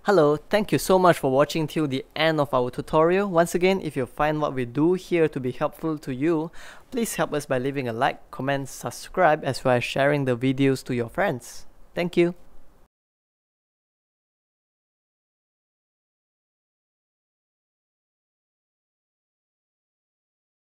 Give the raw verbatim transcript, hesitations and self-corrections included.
Hello, thank you so much for watching till the end of our tutorial. Once again, if you find what we do here to be helpful to you, please help us by leaving a like, comment, subscribe, as well as sharing the videos to your friends. Thank you.